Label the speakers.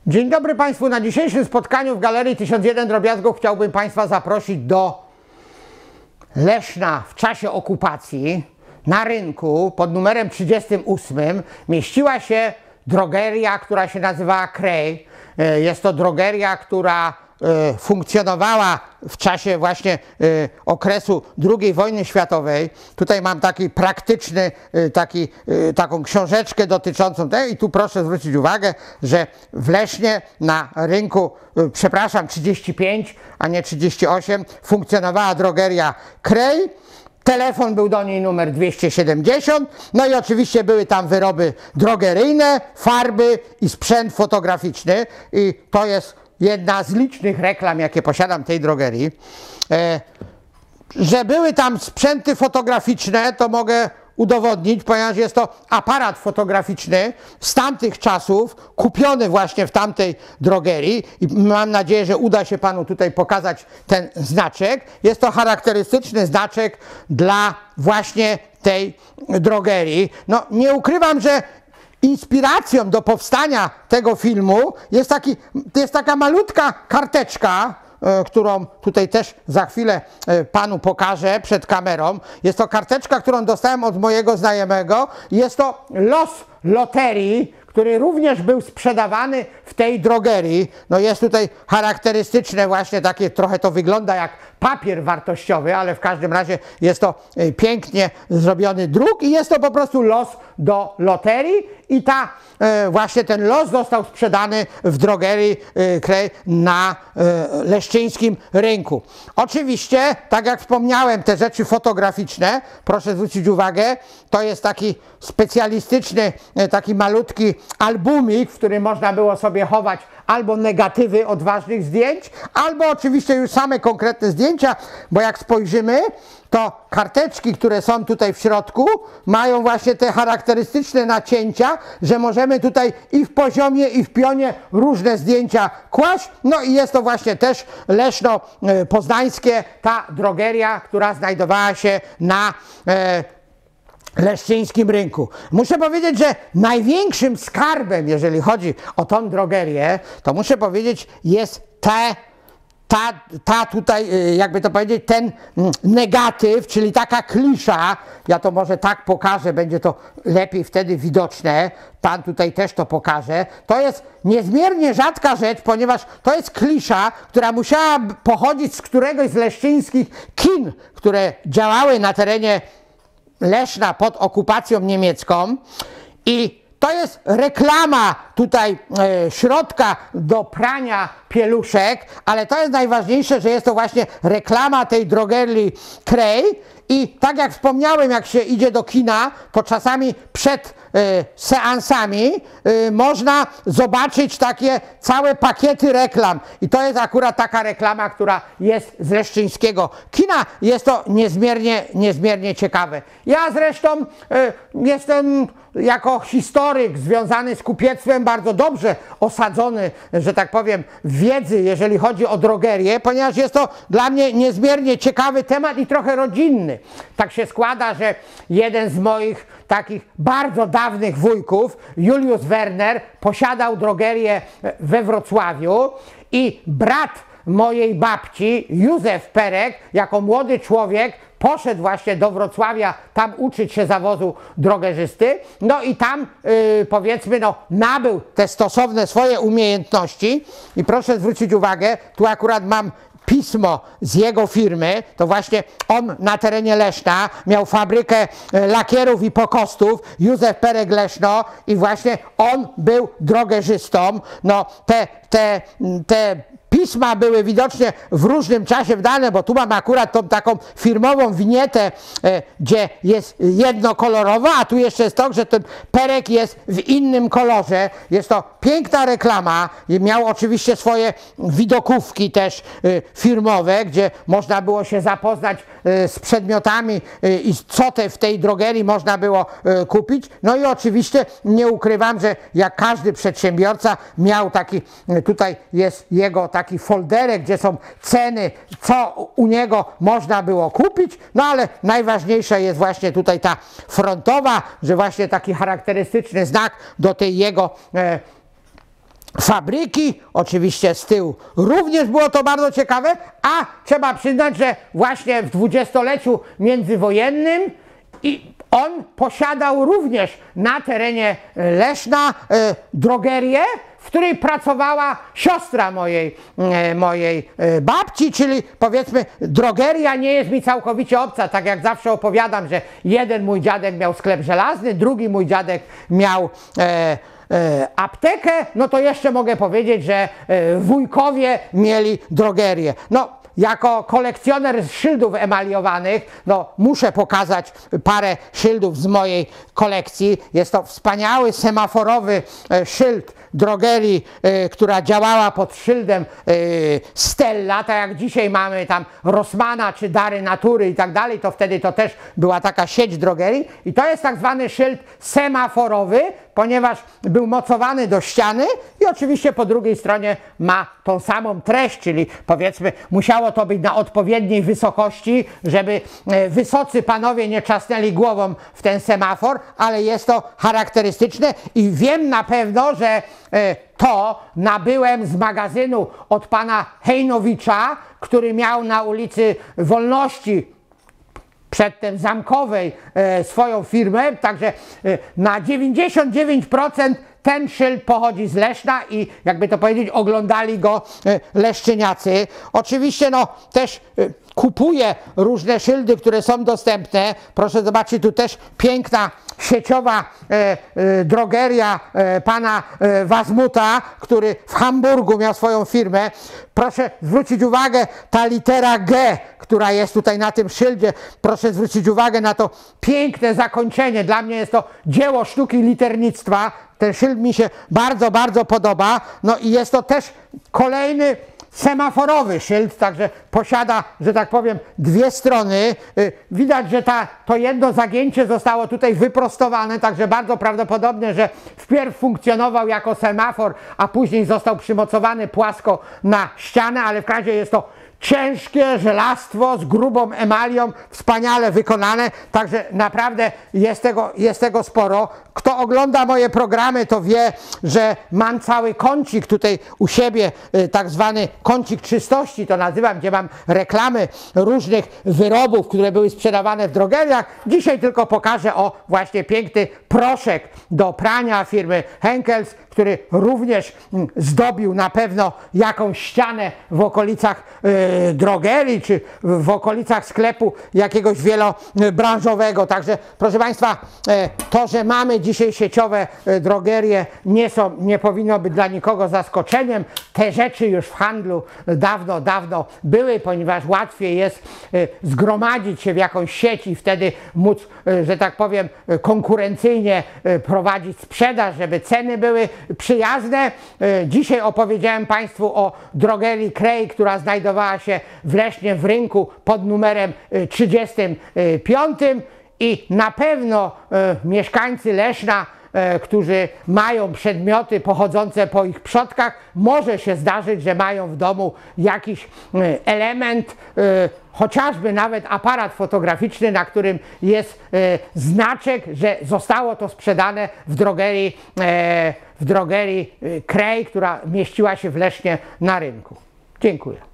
Speaker 1: Dzień dobry Państwu. Na dzisiejszym spotkaniu w Galerii 1001 Drobiazgów chciałbym Państwa zaprosić do Leszna w czasie okupacji. Na rynku pod numerem 38 mieściła się drogeria, która się nazywała Krej. Jest to drogeria, która funkcjonowała w czasie właśnie okresu II wojny światowej. Tutaj mam taki praktyczny, taką książeczkę dotyczącą tego i tu proszę zwrócić uwagę, że w Lesznie na rynku, przepraszam, 35, a nie 38, funkcjonowała drogeria Krej. Telefon był do niej numer 270, no i oczywiście były tam wyroby drogeryjne, farby i sprzęt fotograficzny i to jest jedna z licznych reklam, jakie posiadam tej drogerii. Że były tam sprzęty fotograficzne, to mogę udowodnić, ponieważ jest to aparat fotograficzny z tamtych czasów, kupiony właśnie w tamtej drogerii i mam nadzieję, że uda się Panu tutaj pokazać ten znaczek. Jest to charakterystyczny znaczek dla właśnie tej drogerii. No nie ukrywam, że inspiracją do powstania tego filmu jest taka malutka karteczka, którą tutaj też za chwilę Panu pokażę przed kamerą. Jest to karteczka, którą dostałem od mojego znajomego. Jest to los loterii, który również był sprzedawany w tej drogerii. No jest tutaj charakterystyczne właśnie takie, trochę to wygląda jak papier wartościowy, ale w każdym razie jest to pięknie zrobiony druk i jest to po prostu los do loterii i właśnie ten los został sprzedany w drogerii Krej na leszczyńskim rynku. Oczywiście, tak jak wspomniałem, te rzeczy fotograficzne, proszę zwrócić uwagę, to jest taki specjalistyczny, taki malutki albumik, w którym można było sobie chować albo negatywy od ważnych zdjęć, albo oczywiście już same konkretne zdjęcia, bo jak spojrzymy, to karteczki, które są tutaj w środku, mają właśnie te charakterystyczne nacięcia, że możemy tutaj i w poziomie, i w pionie różne zdjęcia kłaść. No i jest to właśnie też Leszno Poznańskie, ta drogeria, która znajdowała się na leszczyńskim rynku. Muszę powiedzieć, że największym skarbem, jeżeli chodzi o tą drogerię, to muszę powiedzieć, jest tutaj, jakby to powiedzieć, ten negatyw, czyli taka klisza, ja to może tak pokażę, będzie to lepiej wtedy widoczne, Pan tutaj też to pokaże. To jest niezmiernie rzadka rzecz, ponieważ to jest klisza, która musiała pochodzić z któregoś z leszczyńskich kin, które działały na terenie Leszna pod okupacją niemiecką i to jest reklama tutaj środka do prania pieluszek, ale to jest najważniejsze, że jest to właśnie reklama tej drogerii Krej i tak jak wspomniałem, jak się idzie do kina, to czasami przed seansami można zobaczyć takie całe pakiety reklam i to jest akurat taka reklama, która jest z leszczyńskiego kina. Jest to niezmiernie ciekawe. Ja zresztą jestem jako historyk związany z kupiectwem bardzo dobrze osadzony, że tak powiem, w wiedzy, jeżeli chodzi o drogerię, ponieważ jest to dla mnie niezmiernie ciekawy temat i trochę rodzinny. Tak się składa, że jeden z moich takich bardzo dawnych wujków, Julius Werner, posiadał drogerię we Wrocławiu i brat mojej babci, Józef Perek, jako młody człowiek poszedł właśnie do Wrocławia tam uczyć się zawodu drogerzysty, no i tam powiedzmy nabył te stosowne swoje umiejętności i proszę zwrócić uwagę, tu akurat mam pismo z jego firmy, to właśnie on na terenie Leszna miał fabrykę lakierów i pokostów, Józef Perek Leszno i właśnie on był drogerzystą. No te pisma były widocznie w różnym czasie wydane, bo tu mam akurat tą taką firmową winietę, gdzie jest jednokolorowa, a tu jeszcze jest to, że ten perek jest w innym kolorze. Jest to piękna reklama. Miał oczywiście swoje widokówki też firmowe, gdzie można było się zapoznać z przedmiotami i co w tej drogerii można było kupić. No i oczywiście nie ukrywam, że jak każdy przedsiębiorca miał taki, tutaj jest jego taki folderek, gdzie są ceny, co u niego można było kupić, no ale najważniejsza jest właśnie tutaj ta frontowa, że właśnie taki charakterystyczny znak do tej jego fabryki, oczywiście z tyłu również było to bardzo ciekawe, a trzeba przyznać, że właśnie w dwudziestoleciu międzywojennym i on posiadał również na terenie Leszna drogerię, w której pracowała siostra mojej babci, czyli powiedzmy drogeria nie jest mi całkowicie obca, tak jak zawsze opowiadam, że jeden mój dziadek miał sklep żelazny, drugi mój dziadek miał aptekę, no to jeszcze mogę powiedzieć, że wujkowie mieli drogerię. No, jako kolekcjoner szyldów emaliowanych, no muszę pokazać parę szyldów z mojej kolekcji. Jest to wspaniały semaforowy szyld drogerii, która działała pod szyldem Stella, tak jak dzisiaj mamy tam Rossmana czy Dary Natury i tak dalej, to wtedy to też była taka sieć drogerii i to jest tak zwany szyld semaforowy, ponieważ był mocowany do ściany i oczywiście po drugiej stronie ma tą samą treść, czyli powiedzmy musiało to być na odpowiedniej wysokości, żeby wysocy panowie nie trzasnęli głową w ten semafor, ale jest to charakterystyczne i wiem na pewno, że to nabyłem z magazynu od pana Hejnowicza, który miał na ulicy Wolności przedtem Zamkowej swoją firmę, także na 99% ten szyld pochodzi z Leszna i jakby to powiedzieć oglądali go leszczyniacy. Oczywiście no też kupuję różne szyldy, które są dostępne. Proszę zobaczyć, tu też piękna sieciowa drogeria pana Wazmuta, który w Hamburgu miał swoją firmę. Proszę zwrócić uwagę, ta litera G, która jest tutaj na tym szyldzie, proszę zwrócić uwagę na to piękne zakończenie. Dla mnie jest to dzieło sztuki liternictwa. Ten szyld mi się bardzo, bardzo podoba. No i jest to też kolejny semaforowy szyld, także posiada, że tak powiem, dwie strony. Widać, że to jedno zagięcie zostało tutaj wyprostowane, także bardzo prawdopodobne, że wpierw funkcjonował jako semafor, a później został przymocowany płasko na ścianę, ale w razie jest to ciężkie żelastwo z grubą emalią, wspaniale wykonane, także naprawdę jest tego sporo. Kto ogląda moje programy, to wie, że mam cały kącik tutaj u siebie, tak zwany kącik czystości, to nazywam, gdzie mam reklamy różnych wyrobów, które były sprzedawane w drogeriach. Dzisiaj tylko pokażę właśnie piękny proszek do prania firmy Henkels, który również zdobił na pewno jakąś ścianę w okolicach drogerii, czy w okolicach sklepu jakiegoś wielobranżowego. Także proszę Państwa, to, że mamy dzisiaj sieciowe drogerie, nie powinno być dla nikogo zaskoczeniem. Te rzeczy już w handlu dawno były, ponieważ łatwiej jest zgromadzić się w jakąś sieć i wtedy móc, że tak powiem, konkurencyjnie prowadzić sprzedaż, żeby ceny były przyjazne. Dzisiaj opowiedziałem Państwu o drogerii Krej, która znajdowała się w Lesznie w rynku pod numerem 35 i na pewno mieszkańcy Leszna, którzy mają przedmioty pochodzące po ich przodkach, może się zdarzyć, że mają w domu jakiś element, chociażby nawet aparat fotograficzny, na którym jest znaczek, że zostało to sprzedane w drogerii Krej, która mieściła się w Lesznie na rynku. Dziękuję.